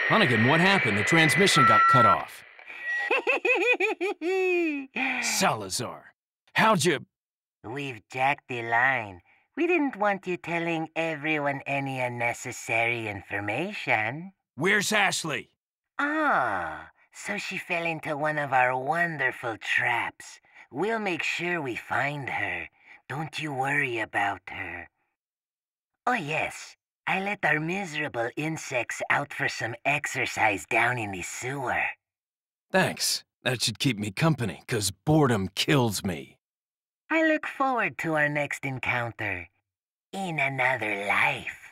Hunnigan, what happened? The transmission got cut off. Salazar, how'd you... We've jacked the line. We didn't want you telling everyone any unnecessary information. Where's Ashley? Ah, so she fell into one of our wonderful traps. We'll make sure we find her. Don't you worry about her. Oh yes, I let our miserable insects out for some exercise down in the sewer. Thanks. That should keep me company, 'cause boredom kills me. I look forward to our next encounter. In another life.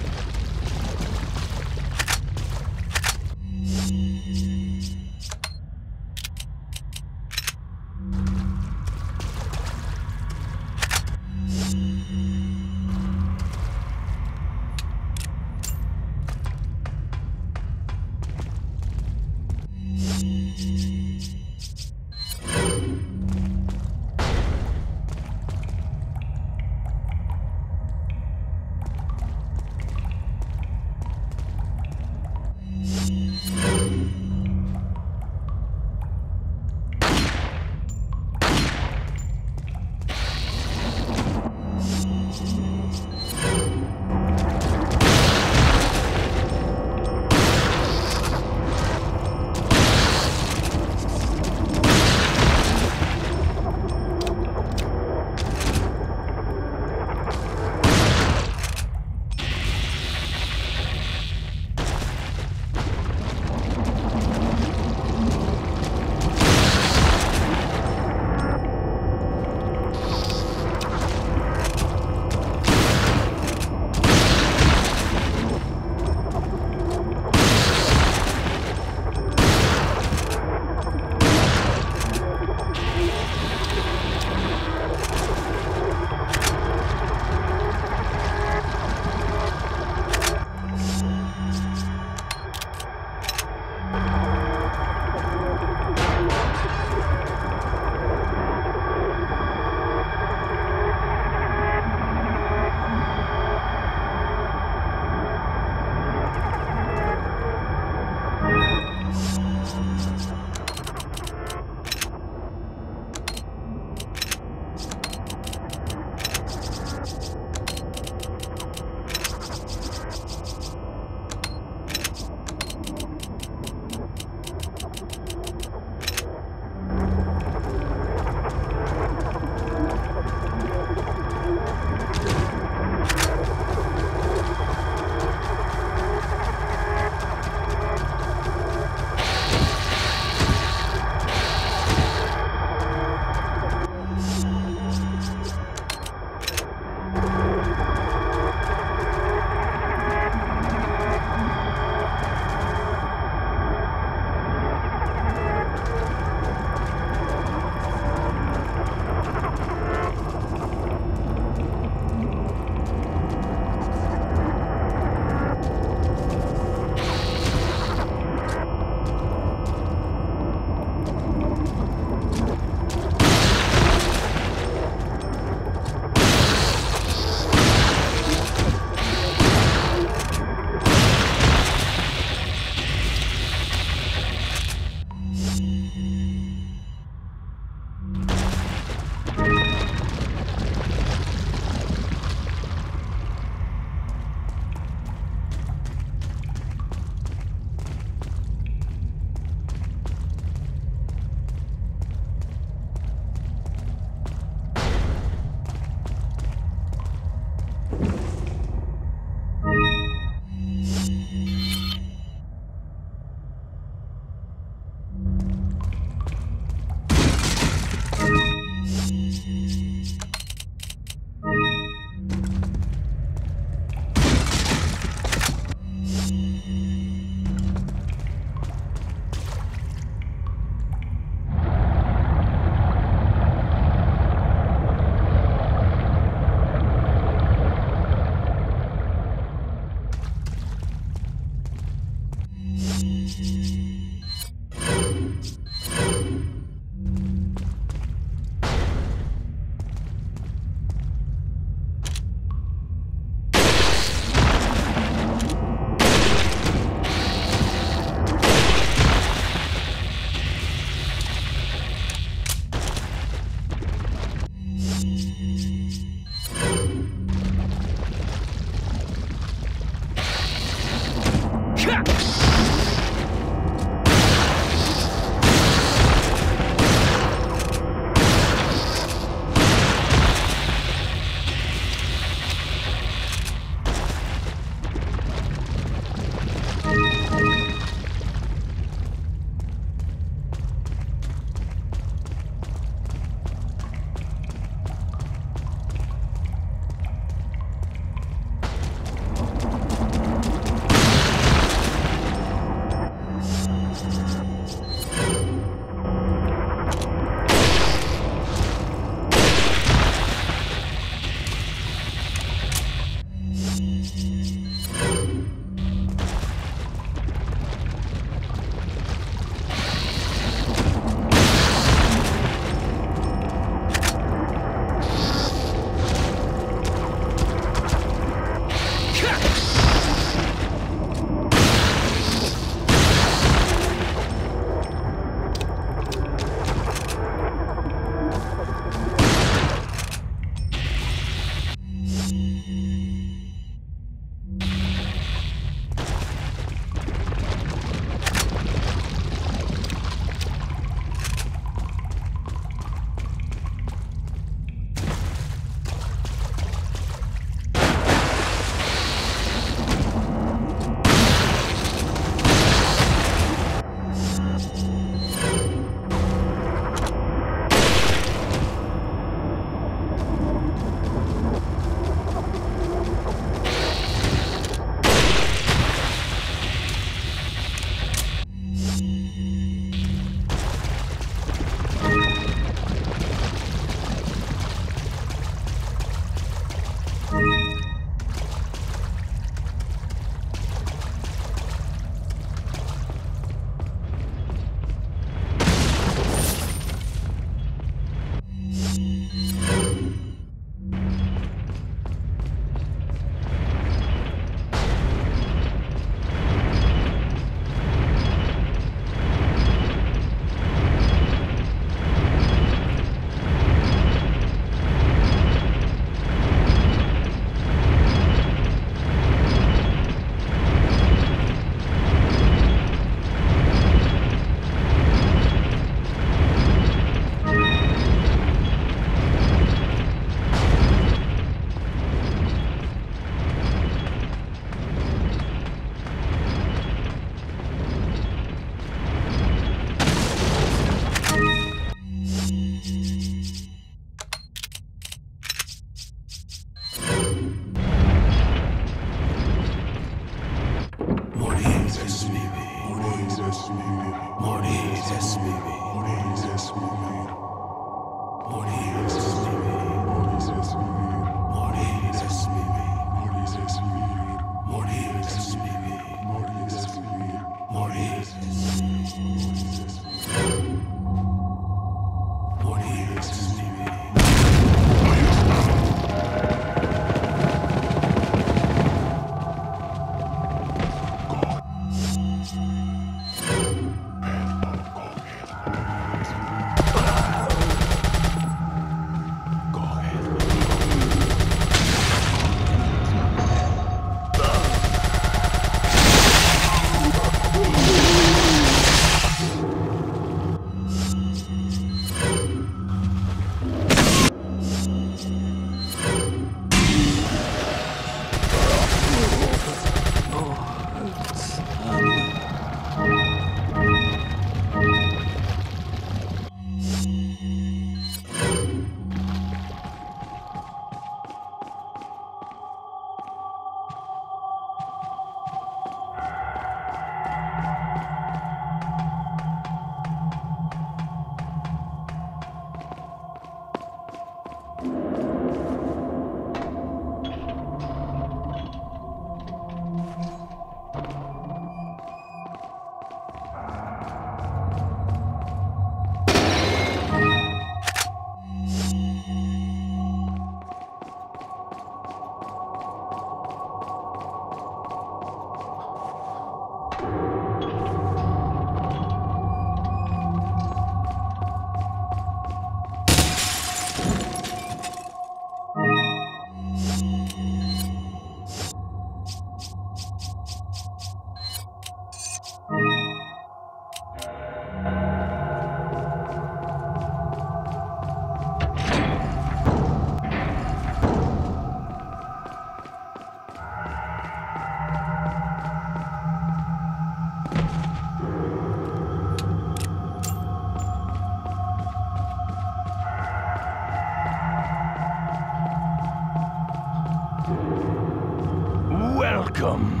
Welcome.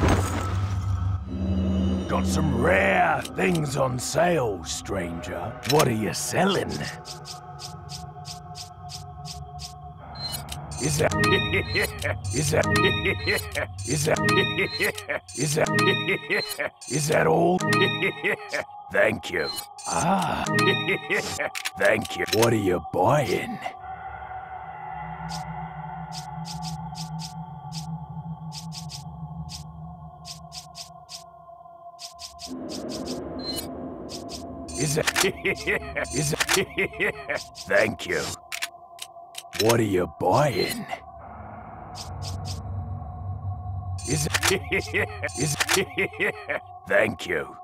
Got some rare things on sale, stranger. What are you selling? Is that all? Thank you. Ah. Thank you. What are you buying? Thank you. What are you buying? Thank you.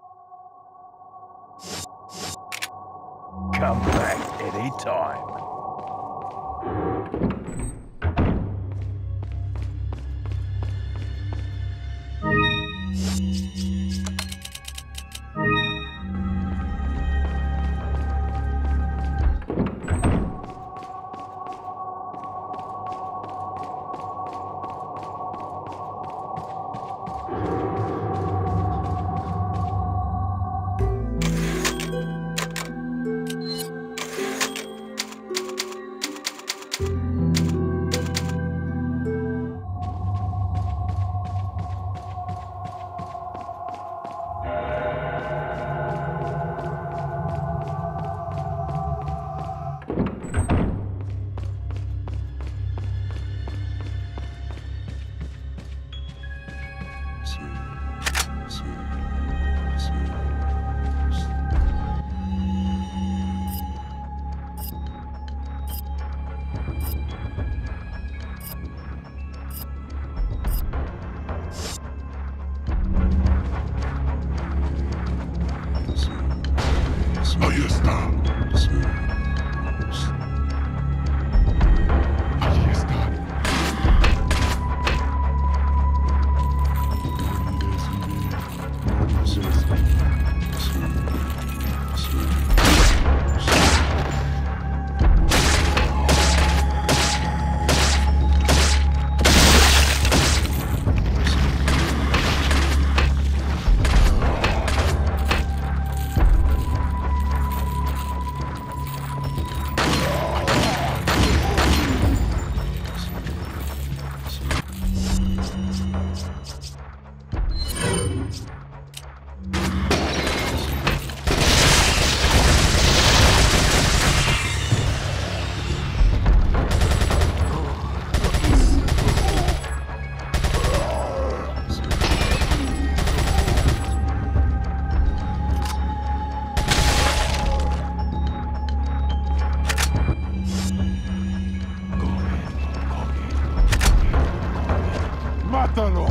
Come back anytime. Ahí está. Ahí está. ¡Mátalo!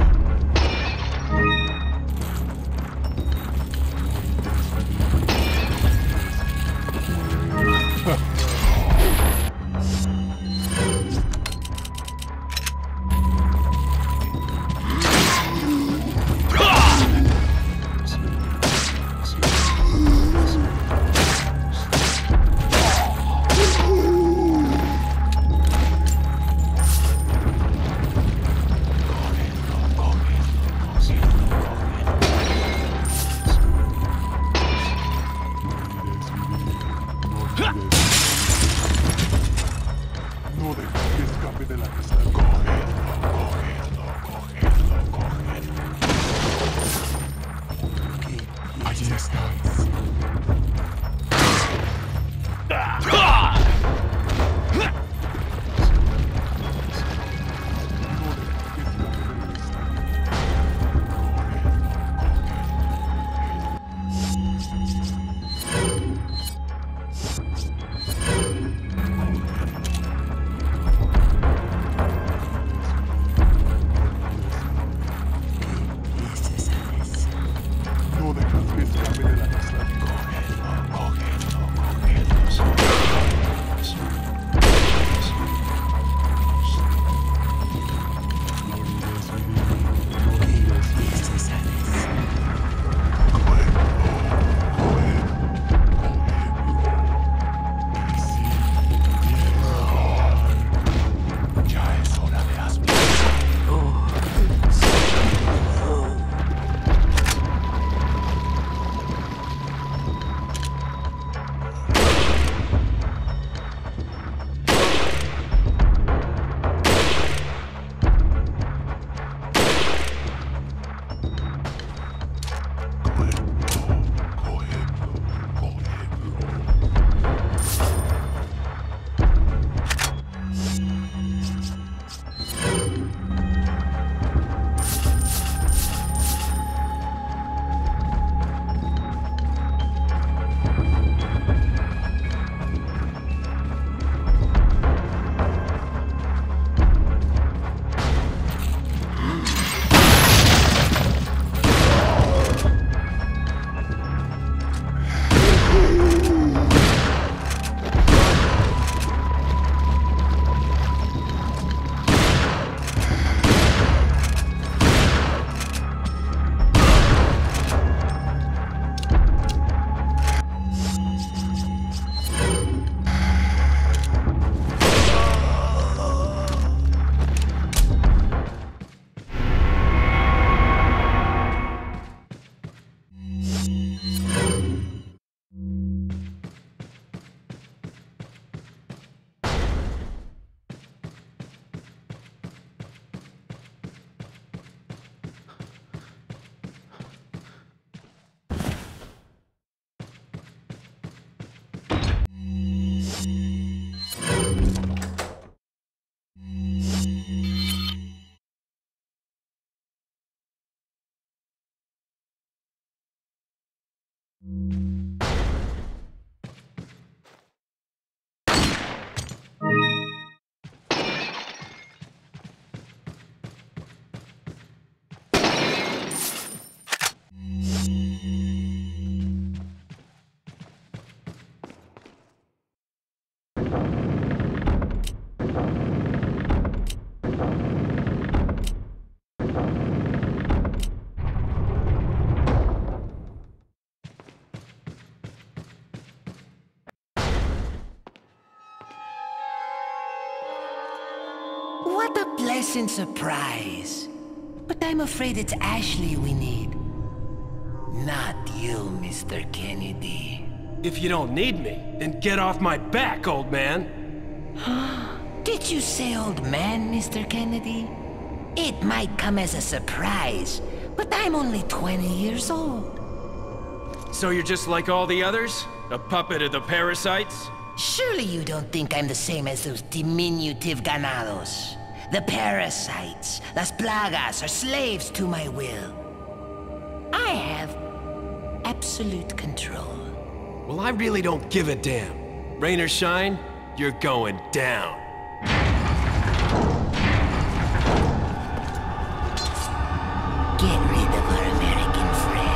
What a pleasant surprise. But I'm afraid it's Ashley we need. Not you, Mr. Kennedy. If you don't need me, then get off my back, old man! Did you say old man, Mr. Kennedy? It might come as a surprise, but I'm only 20 years old. So you're just like all the others? A puppet of the parasites? Surely you don't think I'm the same as those diminutive ganados. The parasites, las plagas, are slaves to my will. I have absolute control. Well, I really don't give a damn. Rain or shine, you're going down. Get rid of our American friend.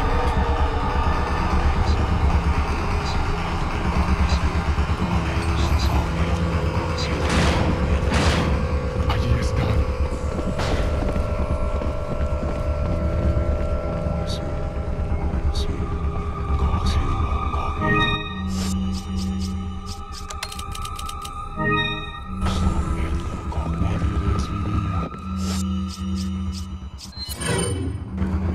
Allí están. Soñando con él desvivía.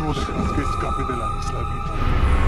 No dejarás que escape de la isla viva.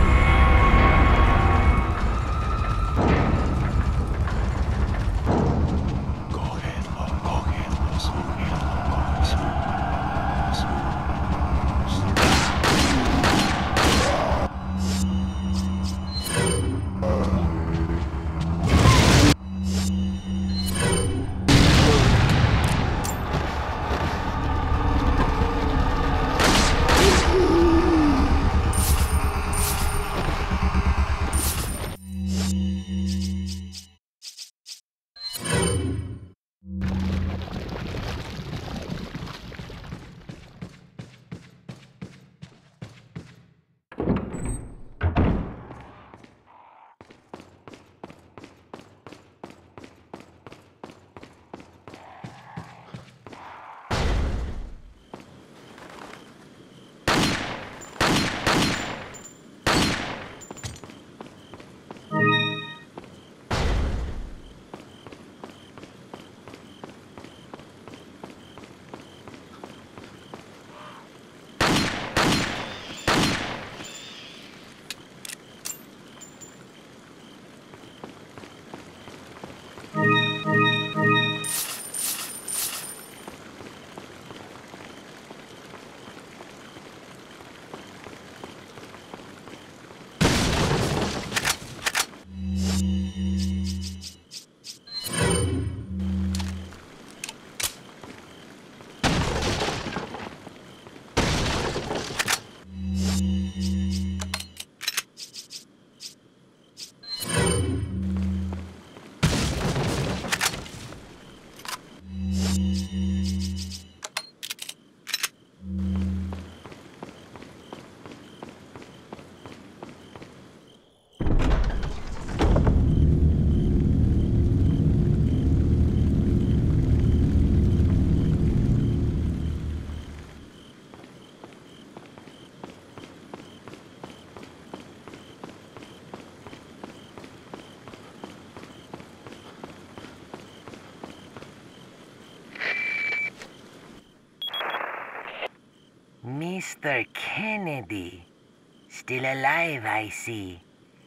Mr. Kennedy. Still alive, I see.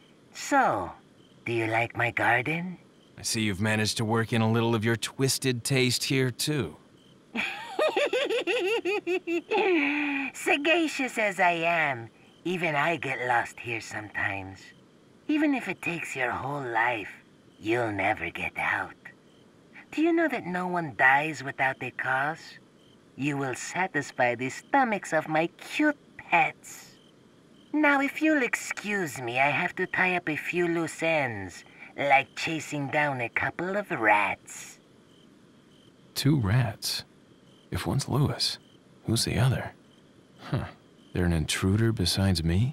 So, do you like my garden? I see you've managed to work in a little of your twisted taste here, too. Sagacious as I am, even I get lost here sometimes. Even if it takes your whole life, you'll never get out. Do you know that no one dies without a cause? You will satisfy the stomachs of my cute pets. Now, if you'll excuse me, I have to tie up a few loose ends, like chasing down a couple of rats. 2 rats? If one's Lewis, who's the other? Huh. They're an intruder besides me?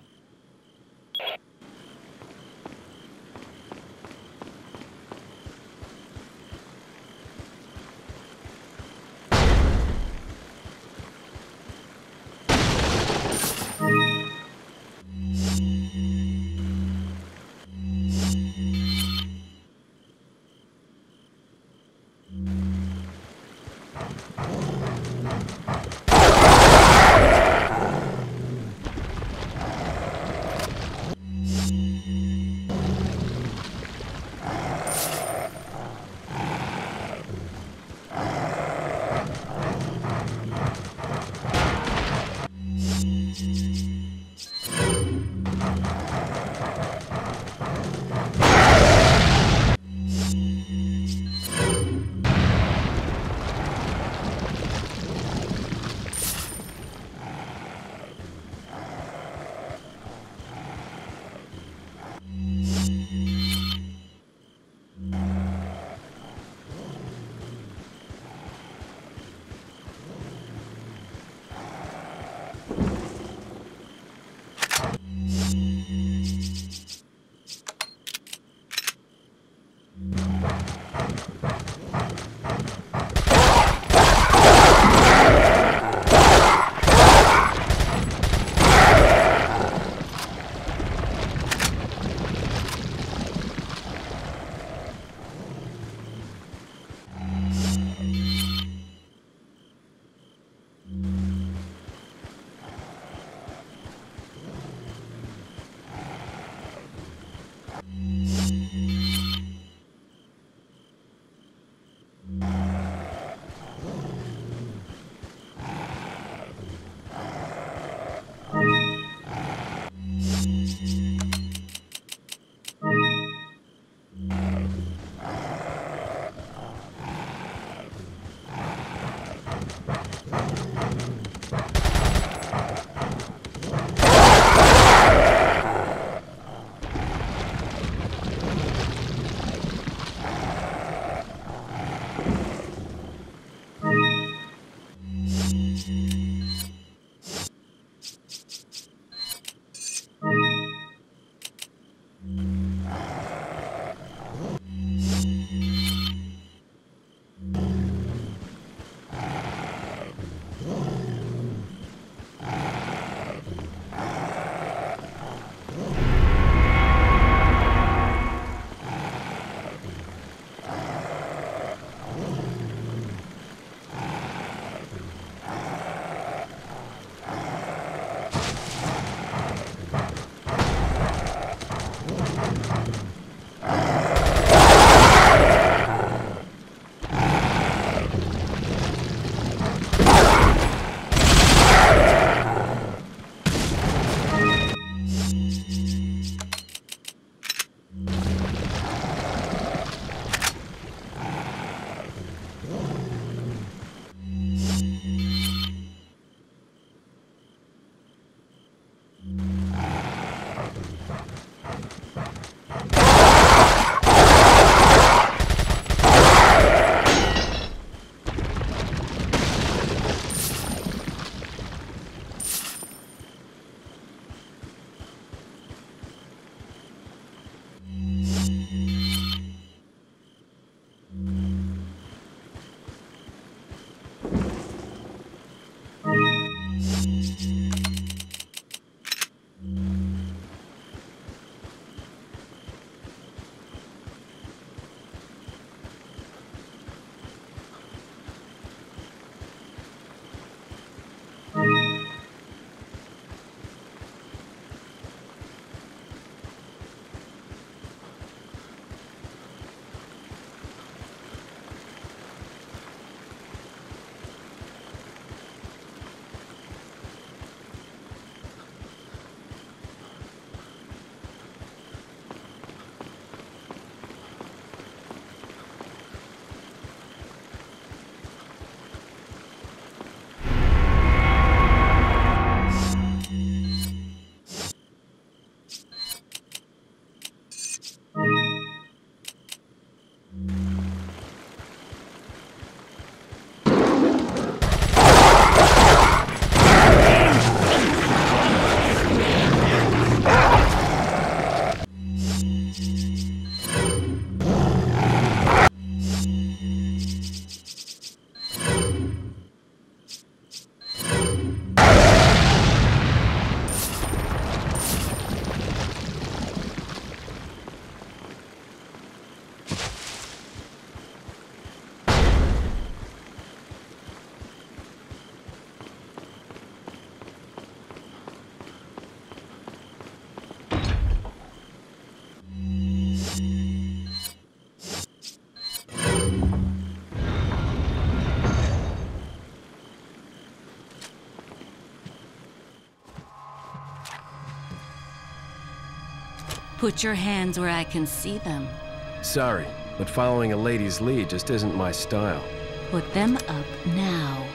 Put your hands where I can see them. Sorry, but following a lady's lead just isn't my style. Put them up now.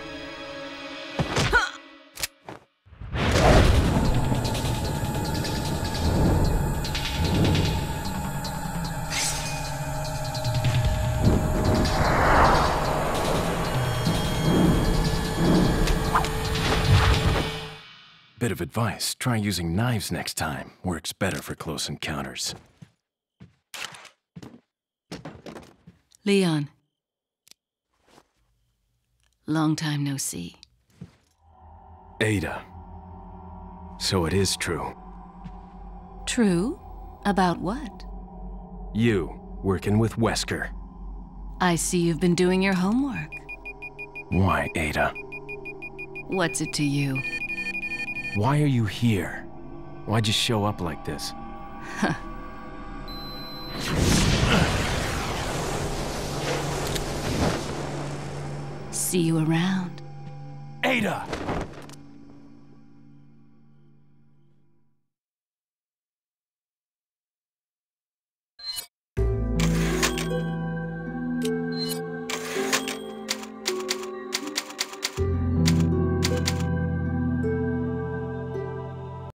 Bit of advice, try using knives next time. Works better for close encounters. Leon. Long time no see. Ada. So it is true. True? About what? You, working with Wesker. I see you've been doing your homework. Why, Ada? What's it to you? Why are you here? Why'd you show up like this? See you around. Ada!